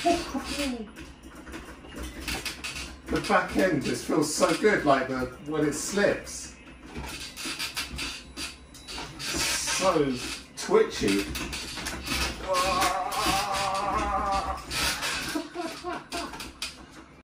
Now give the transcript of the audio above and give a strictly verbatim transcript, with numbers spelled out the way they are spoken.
The back end just feels so good, like the when it slips. So twitchy.